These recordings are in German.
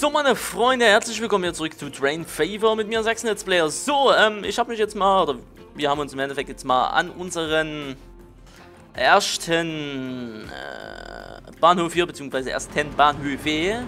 So, meine Freunde, herzlich willkommen hier zurück zu Drain Favor mit mir, Sachsen Let's Player. So, ich habe mich jetzt mal, oder wir haben uns im Endeffekt jetzt mal an unseren ersten Bahnhof hier, beziehungsweise ersten Bahnhöfe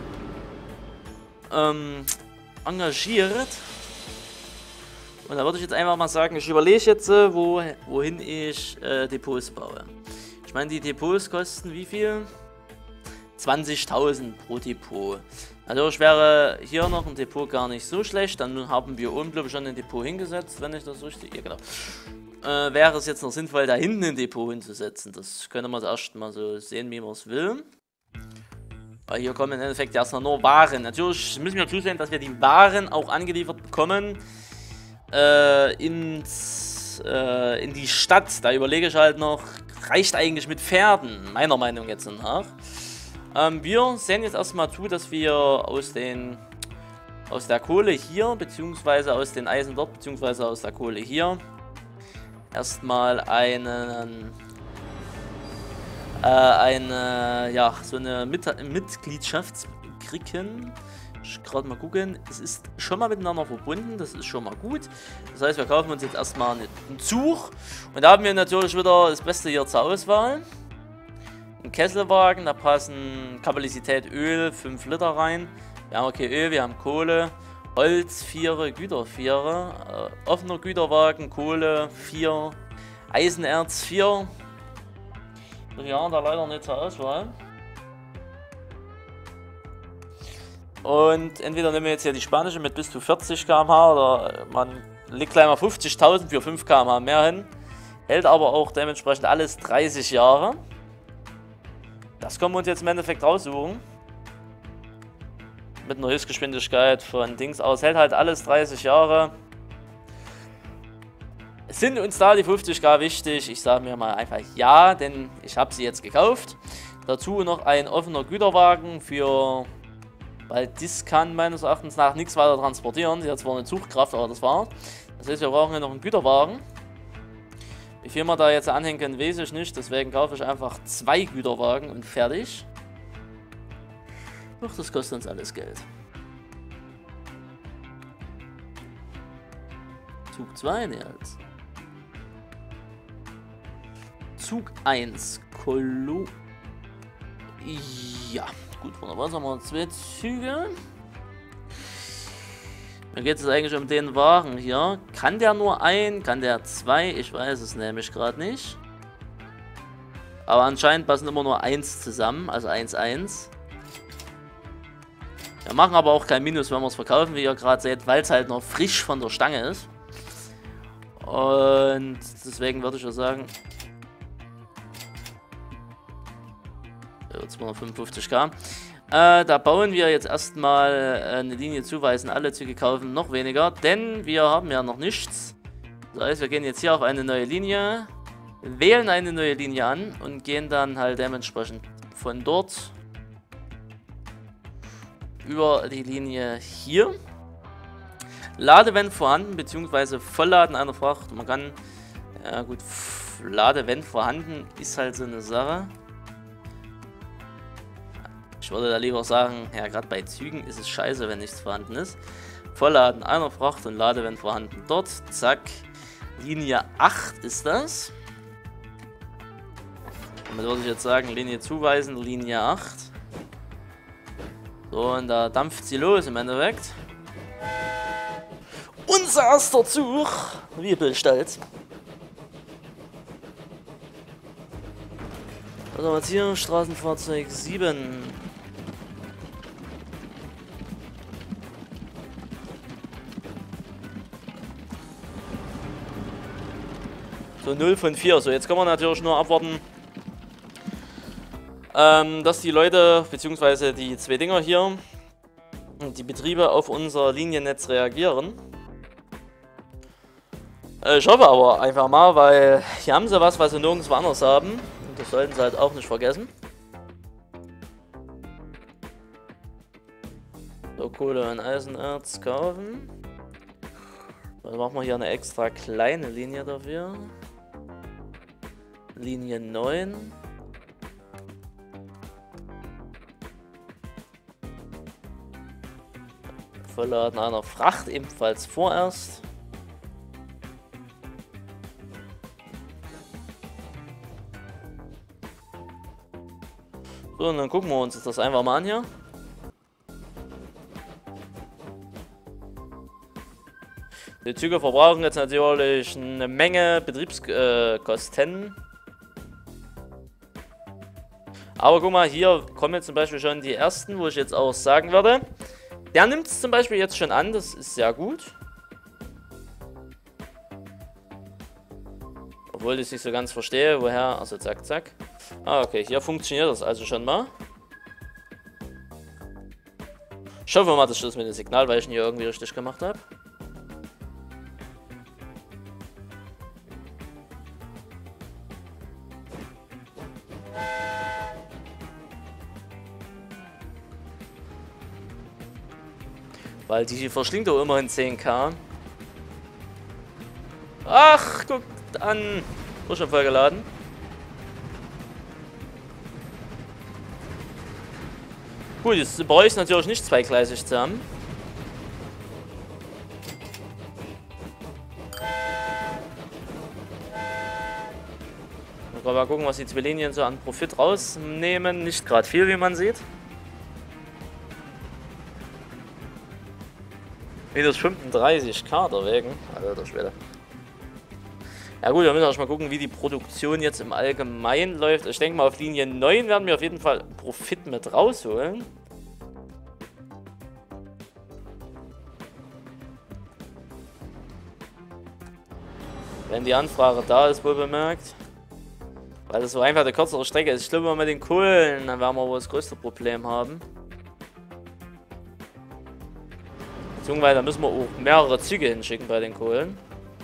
engagiert. Und da würde ich jetzt einfach mal sagen, ich überlege jetzt, wohin ich Depots baue. Ich meine, die Depots kosten wie viel? 20.000 pro Depot. Natürlich wäre hier noch ein Depot gar nicht so schlecht. Dann haben wir oben, glaube ich, schon ein Depot hingesetzt, wenn ich das richtig... Ja, genau. Wäre es jetzt noch sinnvoll, da hinten ein Depot hinzusetzen. Das könnte man erst mal so sehen, wie man es will. Weil hier kommen im Endeffekt erstmal nur Waren. Natürlich müssen wir zusehen, dass wir die Waren auch angeliefert bekommen in die Stadt. Da überlege ich halt noch, reicht eigentlich mit Pferden, meiner Meinung jetzt nach. Wir sehen jetzt erstmal zu, dass wir aus der Kohle hier, beziehungsweise aus den Eisen dort, beziehungsweise aus der Kohle hier, erstmal so eine Mitgliedschaft kriegen. Ich gerade mal gucken, es ist schon mal miteinander verbunden, das ist schon mal gut. Das heißt, wir kaufen uns jetzt erstmal einen Zug und da haben wir natürlich wieder das Beste hier zur Auswahl. Ein Kesselwagen, da passen Kapazität Öl 5 Liter rein. Wir haben okay Öl, wir haben Kohle, Holz 4, Güter 4, offener Güterwagen, Kohle 4, Eisenerz 4. Wir haben da leider nicht zur Auswahl. Und entweder nehmen wir jetzt hier die spanische mit bis zu 40 km/h oder man legt gleich mal 50.000 für 5 km/h mehr hin. Hält aber auch dementsprechend alles 30 Jahre. Das können wir uns jetzt im Endeffekt raussuchen. Mit einer Höchstgeschwindigkeit von Dings aus. Hält halt alles 30 Jahre. Sind uns da die 50k wichtig? Ich sage mir mal einfach ja, denn ich habe sie jetzt gekauft. Dazu noch ein offener Güterwagen für... Weil das kann meines Erachtens nach nichts weiter transportieren. Sie hat zwar eine Zugkraft, aber das war's. Das heißt, wir brauchen hier noch einen Güterwagen. Wie viel wir da jetzt anhängen können, weiß ich nicht. Deswegen kaufe ich einfach 2 Güterwagen und fertig. Doch, das kostet uns alles Geld. Zug 2, ne, als. Zug 1, Kolo. Ja, gut, wunderbar. Sagen wir 2 Züge. Mir geht es eigentlich um den Wagen hier. Kann der nur ein? Kann der 2? Ich weiß es nämlich gerade nicht. Aber anscheinend passen immer nur 1 zusammen, also 1-1. Wir machen aber auch kein Minus, wenn wir es verkaufen, wie ihr gerade seht, weil es halt noch frisch von der Stange ist. Und deswegen würde ich ja sagen... 255k. Da bauen wir jetzt erstmal eine Linie zuweisen, alle Züge kaufen, noch weniger, denn wir haben ja noch nichts. Das heißt, wir gehen jetzt hier auf eine neue Linie, wählen eine neue Linie an und gehen dann halt dementsprechend von dort über die Linie hier. Lade, wenn vorhanden, beziehungsweise Vollladen einer Fracht. Man kann, ja gut, Lade, wenn vorhanden, ist halt so eine Sache. Ich würde da lieber sagen, ja, gerade bei Zügen ist es scheiße, wenn nichts vorhanden ist. Vollladen einer Fracht und Lade, wenn vorhanden, dort. Zack. Linie 8 ist das. Damit würde ich jetzt sagen, Linie zuweisen, Linie 8. So, und da dampft sie los im Endeffekt. Unser erster Zug. Wie bestellt. Was haben wir jetzt hier? Straßenfahrzeug 7. So 0 von 4. So, jetzt kann man natürlich nur abwarten, dass die Leute, beziehungsweise die 2 Dinger hier, die Betriebe auf unser Liniennetz reagieren. Ich hoffe aber einfach mal, weil hier haben sie was sie nirgendwo anders haben. Und das sollten sie halt auch nicht vergessen. So, Kohle und Eisenerz kaufen. Dann machen wir hier eine extra kleine Linie dafür. Linie 9. Vollladen einer Fracht ebenfalls vorerst. So, und dann gucken wir uns das einfach mal an hier. Die Züge verbrauchen jetzt natürlich eine Menge Betriebskosten. Aber guck mal, hier kommen jetzt zum Beispiel schon die ersten, wo ich jetzt auch sagen würde. Der nimmt es zum Beispiel jetzt schon an, das ist sehr gut. Obwohl ich es nicht so ganz verstehe, woher. Also zack, zack. Ah, okay, hier funktioniert das also schon mal. Ich hoffe mal, dass ich das mit den Signalweichen hier irgendwie richtig gemacht habe. Weil die verschlingt doch immerhin 10k. Ach, guckt an. Ist schon voll geladen. Gut, jetzt brauche ich es natürlich nicht zweigleisig zu haben. Mal gucken, was die zwei Linien so an Profit rausnehmen. Nicht gerade viel, wie man sieht. Minus 35k deswegen. Alter Schwede. Ja gut, wir müssen erstmal gucken, wie die Produktion jetzt im Allgemeinen läuft. Ich denke mal, auf Linie 9 werden wir auf jeden Fall Profit mit rausholen. Wenn die Anfrage da ist, wohl bemerkt. Weil das so einfach eine kürzere Strecke ist. Ich glaube, mit den Kohlen, dann werden wir wohl das größte Problem haben. Beziehungsweise da müssen wir auch mehrere Züge hinschicken bei den Kohlen.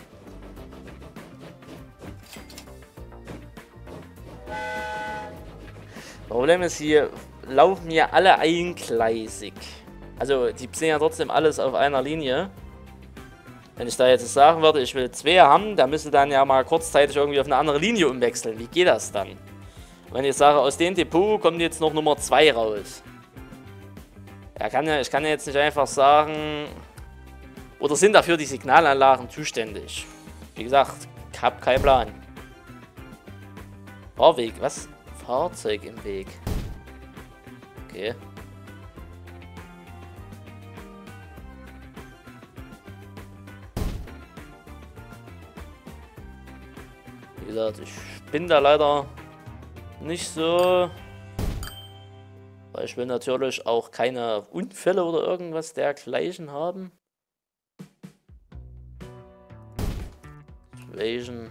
Problem ist, hier laufen ja alle eingleisig. Also die sind ja trotzdem alles auf einer Linie. Wenn ich da jetzt sagen würde, ich will 2 haben, dann müsste dann ja mal kurzzeitig irgendwie auf eine andere Linie umwechseln. Wie geht das dann? Wenn ich sage, aus dem Depot kommt jetzt noch Nummer 2 raus. Ich kann ja jetzt nicht einfach sagen, oder sind dafür die Signalanlagen zuständig? Wie gesagt, ich habe keinen Plan. Fahrweg, was? Fahrzeug im Weg. Okay. Wie gesagt, ich bin da leider nicht so. Weil ich will natürlich auch keine Unfälle oder irgendwas dergleichen haben. Invasion.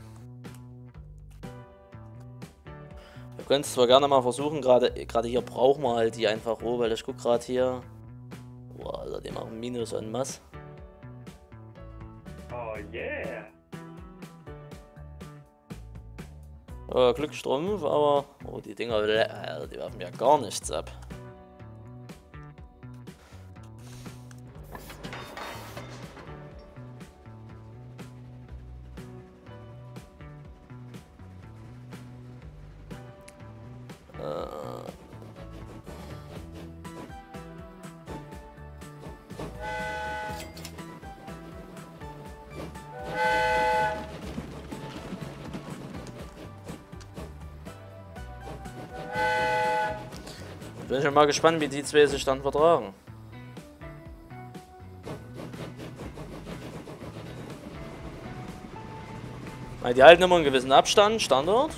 Wir können es zwar gerne mal versuchen, gerade hier brauchen wir halt die einfach roh, weil ich gucke gerade hier. Boah, Alter, die machen Minus en masse. Oh yeah! Glückstrumpf, aber. Oh, die Dinger, Alter, die werfen ja gar nichts ab. Bin schon mal gespannt, wie die zwei sich dann vertragen. Die halten immer einen gewissen Abstand, Standard.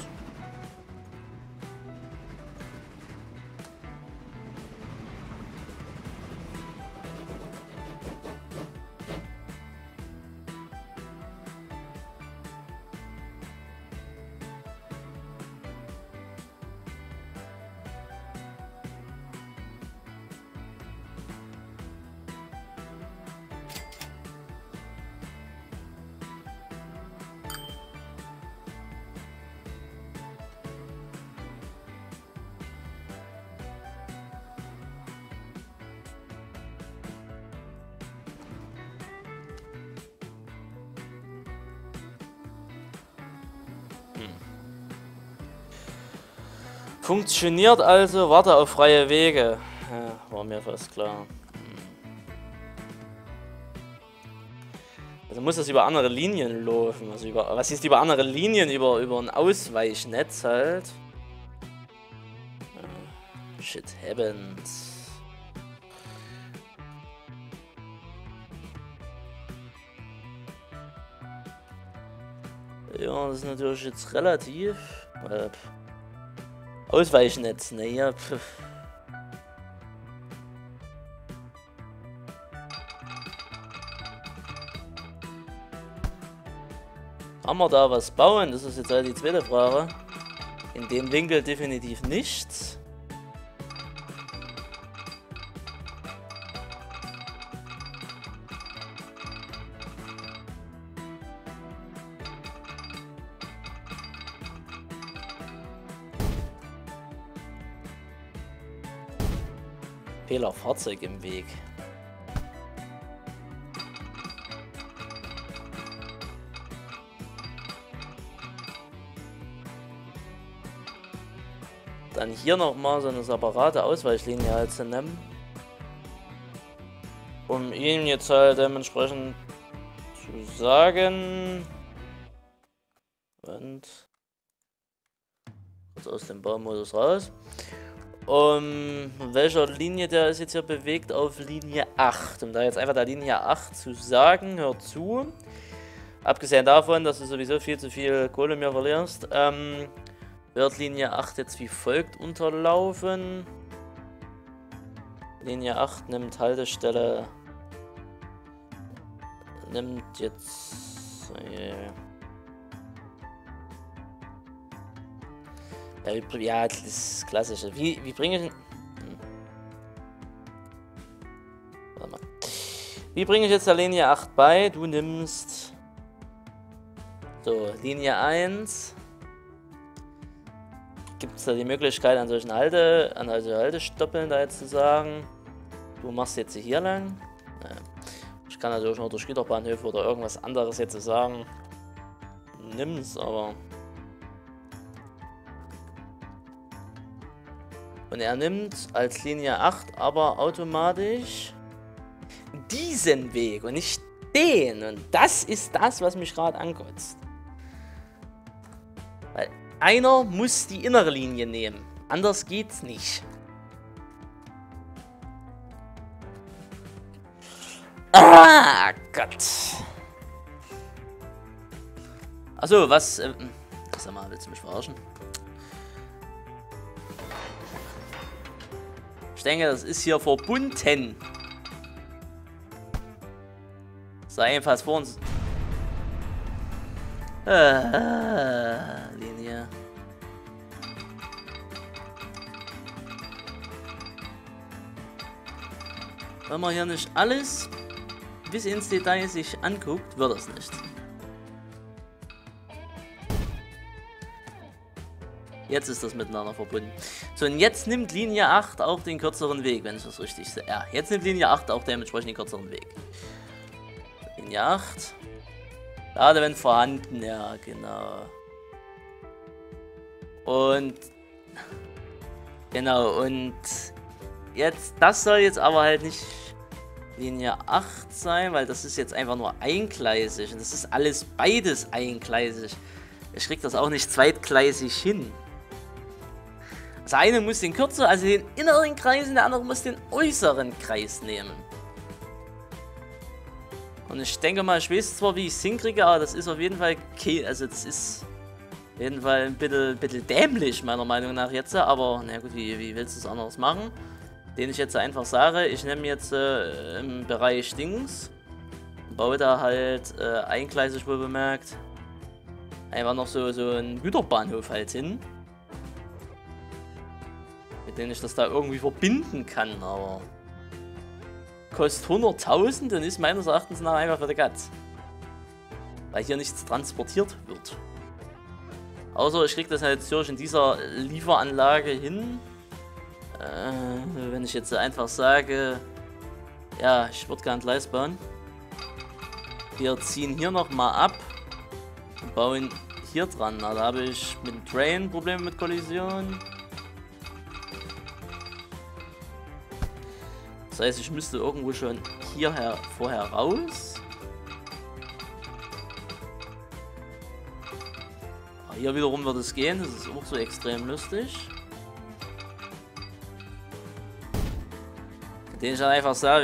Funktioniert also, warte auf freie Wege. Ja, war mir fast klar. Also muss das über andere Linien laufen. Also was ist über andere Linien? Über ein Ausweichnetz halt. Shit happens. Ja, das ist natürlich jetzt relativ. Ausweichnetz, naja. Kann man da was bauen? Das ist jetzt halt die zweite Frage. In dem Winkel definitiv nichts. Fehler Fahrzeug im Weg. Dann hier nochmal so eine separate Ausweichlinie halt zu nehmen. Um ihm jetzt halt dementsprechend zu sagen. Und kurz aus dem Baumodus raus. Welcher Linie der ist jetzt hier bewegt? Auf Linie 8. Um da jetzt einfach der Linie 8 zu sagen, hör zu. Abgesehen davon, dass du sowieso viel zu viel Kohle mir verlierst, wird Linie 8 jetzt wie folgt unterlaufen. Linie 8 nimmt Haltestelle. Nimmt jetzt. Ja, das ist klassisch. Wie bringe ich. Warte mal. Wie bringe ich jetzt der Linie 8 bei? Du nimmst. So, Linie 1. Gibt es da die Möglichkeit, an solchen Haltestoppeln da jetzt zu sagen, du machst jetzt hier lang. Naja. Ich kann natürlich noch durch Güterbahnhöfe oder irgendwas anderes jetzt sagen. Nimm's, aber. Und er nimmt als Linie 8 aber automatisch diesen Weg und nicht den. Und das ist das, was mich gerade ankotzt. Weil einer muss die innere Linie nehmen. Anders geht's nicht. Ah, Gott. Achso, was... sag mal, willst du mich verarschen? Ich denke, das ist hier verbunden. Sei jedenfalls vor uns. Linie. Wenn man hier nicht alles bis ins Detail sich anguckt, wird das nicht. Jetzt ist das miteinander verbunden. So, und jetzt nimmt Linie 8 auch den kürzeren Weg, wenn ich das richtig sehe. Ja, jetzt nimmt Linie 8 auch dementsprechend den kürzeren Weg. Linie 8. Lade, wenn vorhanden, ja, genau. Und. Genau, und. Jetzt, das soll jetzt aber halt nicht Linie 8 sein, weil das ist jetzt einfach nur eingleisig. Und das ist alles beides eingleisig. Ich krieg das auch nicht zweitgleisig hin. Das eine muss den kürzeren, also den inneren Kreis, und der andere muss den äußeren Kreis nehmen. Und ich denke mal, ich weiß zwar, wie ich es hinkriege, aber das ist auf jeden Fall okay, also das ist auf jeden Fall ein bisschen dämlich, meiner Meinung nach jetzt, aber na gut, wie willst du es anderes machen? Den ich jetzt einfach sage, ich nehme jetzt im Bereich Dings, baue da halt eingleisig wohl bemerkt, einfach noch so einen Güterbahnhof halt hin. Mit denen ich das da irgendwie verbinden kann, aber kostet 100.000 und ist meines Erachtens nach einfach für die Katz. Weil hier nichts transportiert wird. Außer ich kriege das halt natürlich in dieser Lieferanlage hin. Wenn ich jetzt einfach sage, ja, ich würde gerne Gleis bauen. Wir ziehen hier nochmal ab und bauen hier dran. Da habe ich mit dem Train Probleme mit Kollision. Das heißt, ich müsste irgendwo schon hierher vorher raus. hier wiederum wird es gehen. Das ist auch so extrem lustig. Den ich dann einfach sage,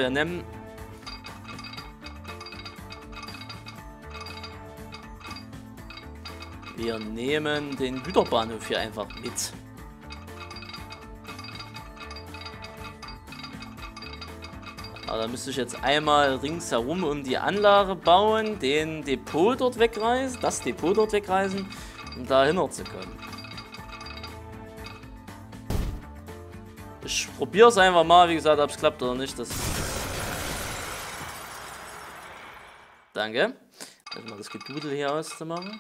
wir nehmen den Güterbahnhof hier einfach mit. Aber da müsste ich jetzt einmal ringsherum um die Anlage bauen, den Depot dort wegreißen, das Depot dort wegreißen, um da hinter zu kommen. Ich probiere es einfach mal, wie gesagt, ob es klappt oder nicht. Danke. Mal das Gedudel hier auszumachen.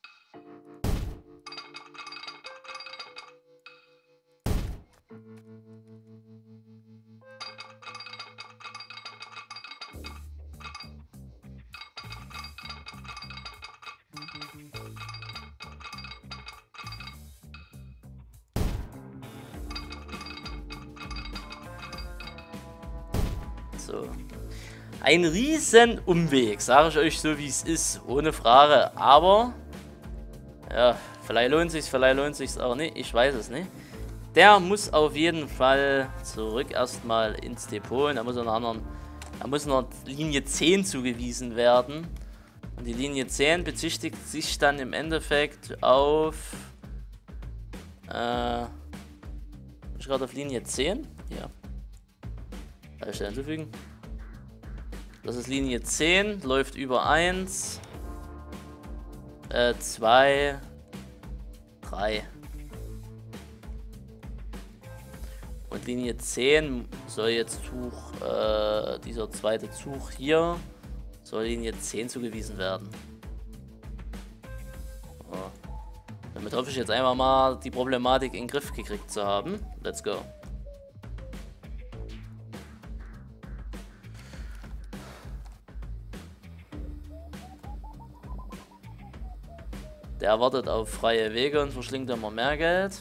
So. Ein riesen Umweg, sage ich euch so wie es ist, ohne Frage, aber ja, vielleicht lohnt sich's auch nicht, ich weiß es nicht. Der muss auf jeden Fall zurück erstmal ins Depot und da muss noch Linie 10 zugewiesen werden. Und die Linie 10 bezichtigt sich dann im Endeffekt auf ich gerade auf Linie 10? Ja. Stelle hinzufügen. Das ist Linie 10, läuft über 1, 2, 3. Und Linie 10 soll jetzt dieser zweite Zug hier, soll Linie 10 zugewiesen werden. So. Damit hoffe ich jetzt einfach mal, die Problematik in den Griff gekriegt zu haben. Let's go. Der wartet auf freie Wege und verschlingt immer mehr Geld.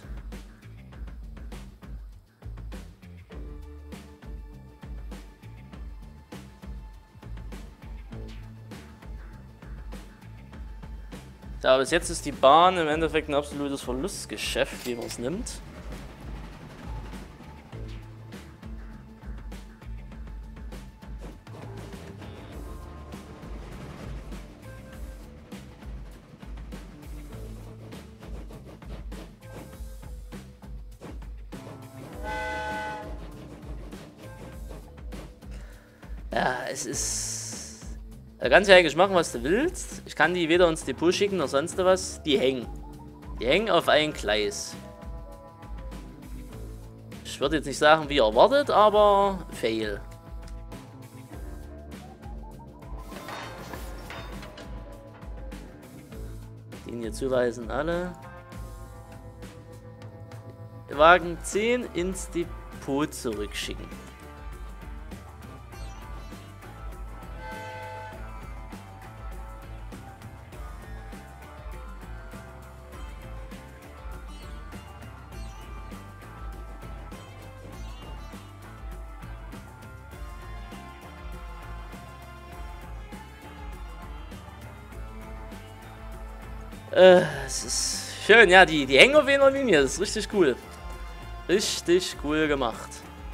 Ja, bis jetzt ist die Bahn im Endeffekt ein absolutes Verlustgeschäft, wie man es nimmt. Ja, es ist... Da kannst du ja eigentlich machen, was du willst. Ich kann die weder ins Depot schicken noch sonst was. Die hängen. Die hängen auf ein Gleis. Ich würde jetzt nicht sagen, wie erwartet, aber fail. Linie zuweisen alle. Wagen 10 ins Depot zurückschicken. Es ist schön, ja, die hängen auf einer Linie, das ist richtig cool. Richtig cool gemacht.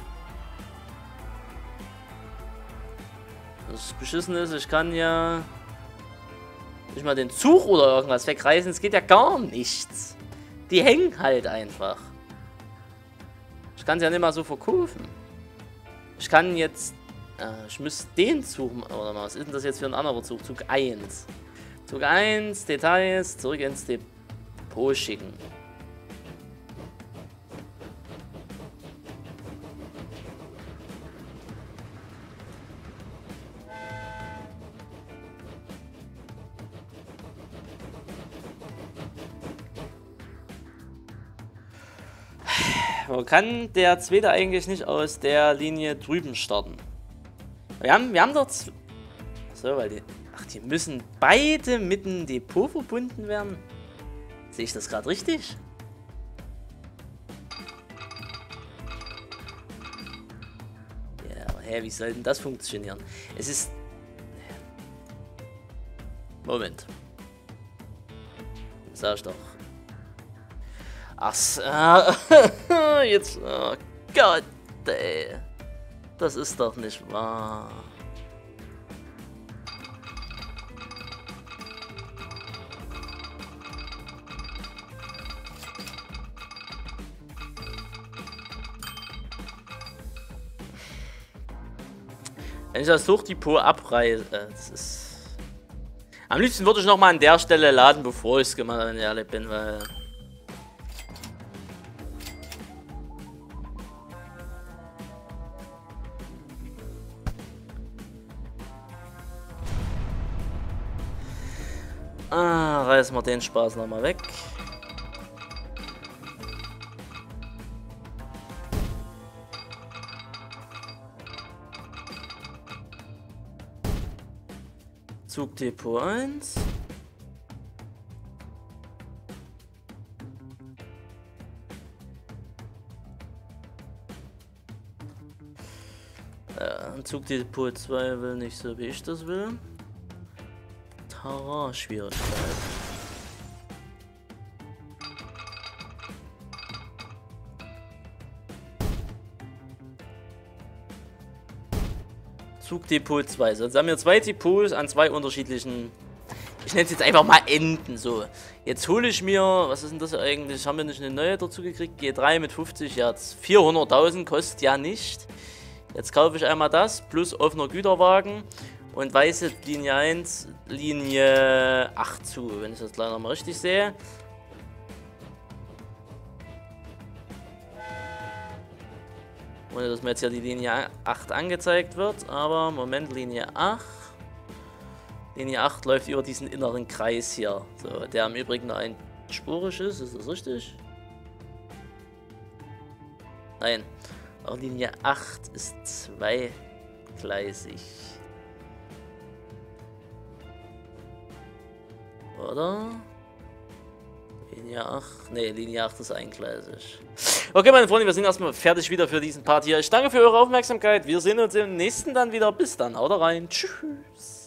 Das Beschissene ist, ich kann ja nicht mal den Zug oder irgendwas wegreißen, es geht ja gar nichts. Die hängen halt einfach. Ich kann sie ja nicht mal so verkaufen. Ich kann jetzt, ich müsste den Zug, oder was ist denn das jetzt für ein anderer Zug? Zug 1. Zug 1, Details, zurück ins Depot schicken. Wo kann der zweite eigentlich nicht aus der Linie drüben starten? Wir haben dort... So, weil die... Ach, die müssen beide mit dem Depot verbunden werden? Sehe ich das gerade richtig? Ja, aber hä, wie soll denn das funktionieren? Es ist... Moment. Sag ich doch. Ach, jetzt, oh Gott, ey. Das ist doch nicht wahr. Wenn ich das Suchtdepot abreiße, das ist... Am liebsten würde ich nochmal an der Stelle laden, bevor ich es gemacht habe, wenn ich ehrlich bin, weil... Reißen wir den Spaß nochmal weg. Zugdepot 1. Zugdepot 2 will nicht so, wie ich das will. Terrain-Schwierigkeit. Zugdepot 2. So, jetzt haben wir zwei Depots an zwei unterschiedlichen... Ich nenne es jetzt einfach mal Enden. So, jetzt hole ich mir... Was ist denn das eigentlich? Haben wir nicht eine neue dazu gekriegt? G3 mit 50 Hertz. 400.000 kostet ja nicht. Jetzt kaufe ich einmal das plus offener Güterwagen und weise Linie 1, Linie 8 zu, wenn ich das gleich nochmal richtig sehe. Ohne dass mir jetzt hier die Linie 8 angezeigt wird, aber Moment, Linie 8. Linie 8 läuft über diesen inneren Kreis hier, so, der im Übrigen nur einspurig ist das richtig? Nein, auch Linie 8 ist zweigleisig. Oder? Linie 8. Ne, Linie 8 ist eingleisig. Okay, meine Freunde, wir sind erstmal fertig wieder für diesen Part hier. Ich danke für eure Aufmerksamkeit. Wir sehen uns im nächsten dann wieder. Bis dann. Haut rein. Tschüss.